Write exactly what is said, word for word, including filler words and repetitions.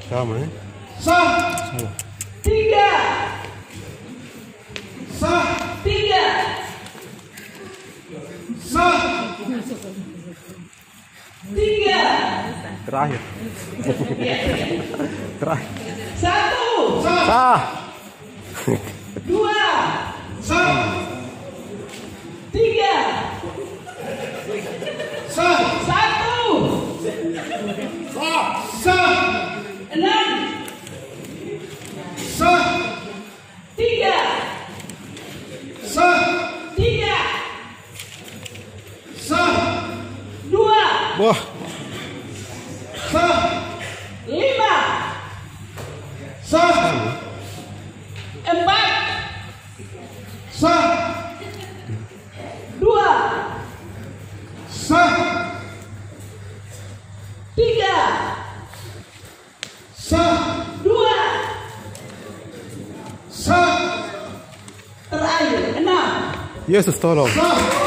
Sama ya. Sah. Sama. Tiga. Sah. Tiga. Sah. Tiga. Terakhir. Terakhir. Satu. Sah. Dua. Sah. Tiga. Sah. Satu. Sah. Sah. Enam. Sah. Tiga. Sah. Tiga. Sah. Dua. Wah. Sah. Lima. Sah. Empat. Sah. Dua. Sah. Tiga. Sah. Dua. Sah. Terakhir. Enam. Yesus tolong. Sah.